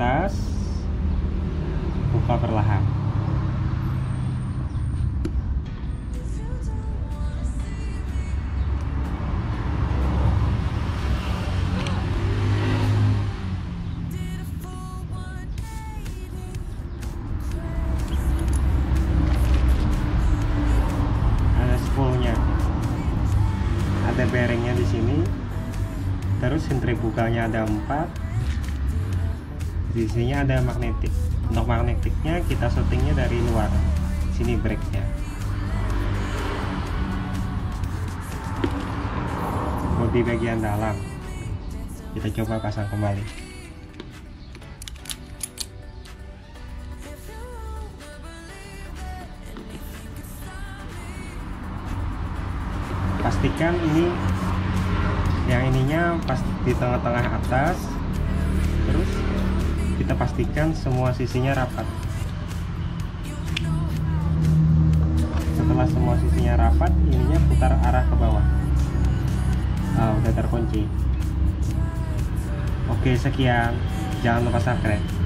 atas, buka perlahan. Ada spoolnya, ada bearingnya di sini. Terus sentrifuganya ada 4. Di sini ada magnetik. Untuk magnetiknya kita settingnya dari luar. Sini brake-nya. Bodi bagian dalam. Kita coba pasang kembali. Pastikan ini yang ininya pas di tengah-tengah atas. Terus kita pastikan semua sisinya rapat. Setelah semua sisinya rapat, ininya putar arah ke bawah. Udah terkunci. Oke, sekian. Jangan lupa subscribe.